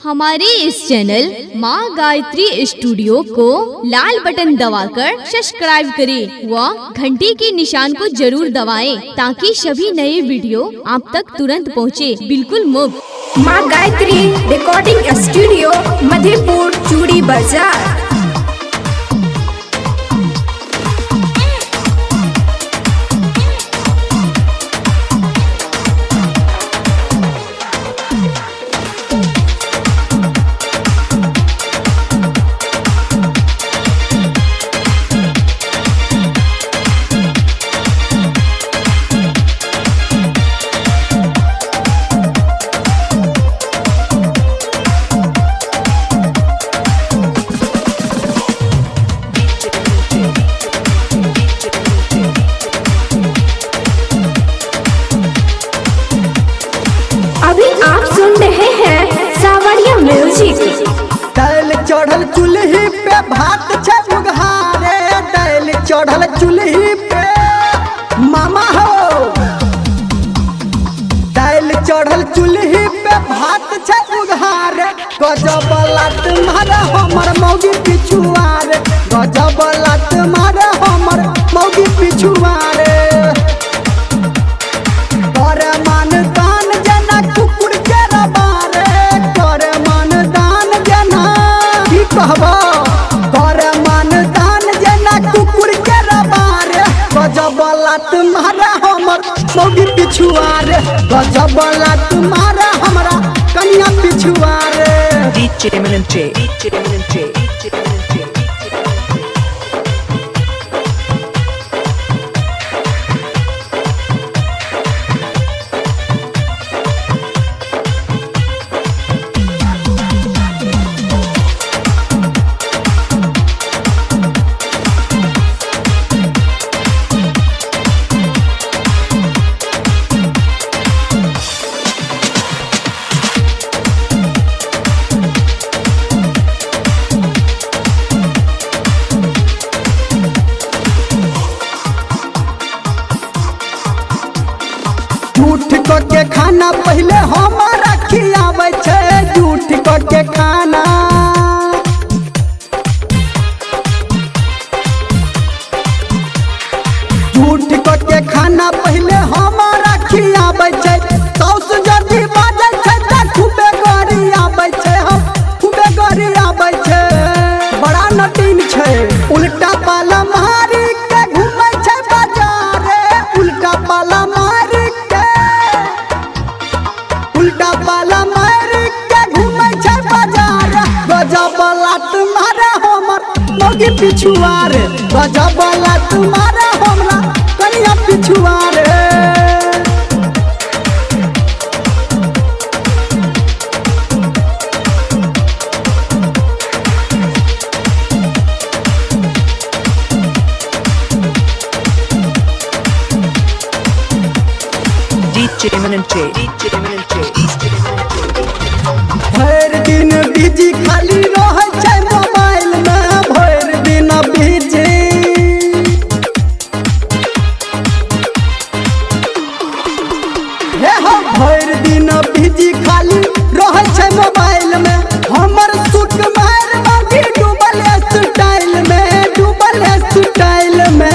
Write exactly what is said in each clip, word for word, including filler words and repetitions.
हमारे इस चैनल माँ गायत्री स्टूडियो को लाल बटन दबाकर सब्सक्राइब करें व घंटी के निशान को जरूर दबाएं ताकि सभी नए वीडियो आप तक तुरंत पहुँचे, बिल्कुल मुफ्त। माँ गायत्री रिकॉर्डिंग स्टूडियो, मधेपुर, चूड़ी बाजार। अभी आप सुन रहे हैं सावरिया म्यूजिक। दैल चढ़ल चूल्ही पे भात छै उघारे, दैल चढ़ल चूल्ही पे मामा हो। दैल चढ़ल चूल्ही पे भात छै उघारे, गजब लात मारे हमर मौगी पिछुआरे, गजब लात मारे हमर मौगी पिछुआरे। करे मान दान जना कुकुर के रबारे, करे मान दान जना की कहबो, करे मान दान जना कुकुर के रबारे, गजब लात मारे हमर मौगी पिछुआरे, गजब लात मारे हमरा कनिया पिछुआरे। डीजे एमिनेंटे, डीजे एमिनेंटे, डीजे एमिनेंटे। झूठ करके खाना पहले हमारा खियावे छे, झूठ करके खाना। झूठ करके खाना पहले हमारा खियावे छे, सौस जल्दी बाजे छे त खूबे गरी आवे छे, हम खूबे गरी आवे छे। बड़ा नटीन छे, उल्टा पाला मारी के घूमे छे बाजारे, उल्टा पाला मारी के उल्टा पाला मारी के घूमे छे बाजार, गजब लात मारे हमर मौगी पिछुआरे, गजब लात मारे हमरा कनिया पिछुआरे। डीजे एमिनेंटे, डीजे एमिनेंटे, डीजे एमिनेंटे। भर दिन बिजी खाली रहे छै मोबाइल में, भर दिन बिजी। हे हो भर दिन बिजी खाली रहे छै मोबाइल में, हमर सूट मार बाकी डूबल स्टाइल में, डूबल स्टाइल में।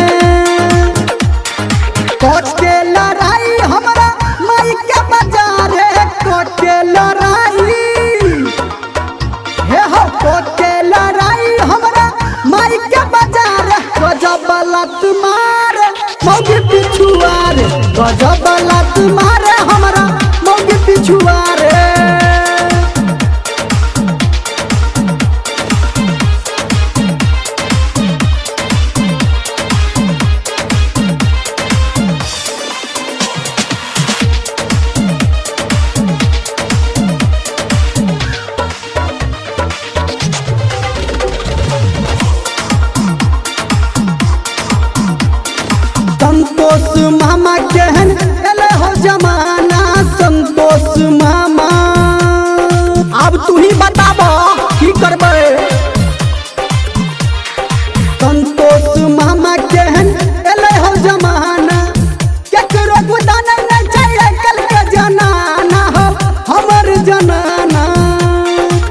कोच के लड़ाई हमरा माई के बाजारे, कोच के लड़ाई हे हो, कोच के लड़ाई हमरा माई के बाजारे, गजब लात मारे मौगी पिछुआरे, गजब लात मारे हमरा मौगी पिछुआरे। संतोष मामा केहन एले हो जमाना, संतोष मामा अब तू ही बताबो की करबे। संतोष मामा केहन एले हो जमाना, केकरो गुदान नहीं चाहिए कल के जनाना हो हमर जनाना।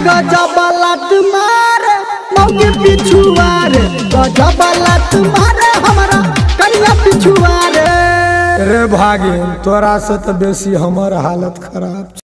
गजब लत मारे मौके पिछुआ रे गजब लत मारे हमारा कनिया पिछुआ रे। रे भागिन तोरा से तो बेसी हमर हालत खराब।